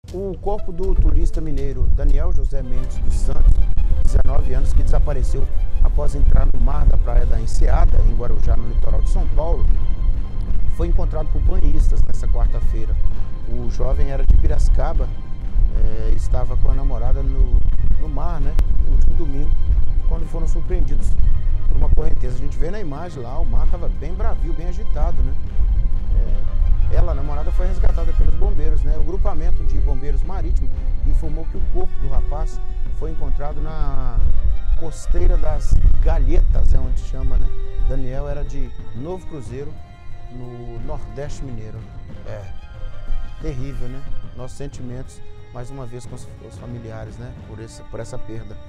O corpo do turista mineiro Daniel José Mendes dos Santos, 19 anos, que desapareceu após entrar no mar da praia da Enseada, em Guarujá, no litoral de São Paulo, foi encontrado por banhistas nesta quarta-feira. O jovem era de Piracicaba, estava com a namorada no mar, né, no último domingo, quando foram surpreendidos por uma correnteza. A gente vê na imagem lá, o mar estava bem bravio, bem agitado, né? A namorada, foi resgatada pelos bombeiros, né? O grupamento de bombeiros marítimo informou que o corpo do rapaz foi encontrado na costeira das Galhetas, é onde chama, né? Daniel era de Novo Cruzeiro, no Nordeste Mineiro. Terrível, né? Nossos sentimentos, mais uma vez, com os familiares, né? Por essa perda.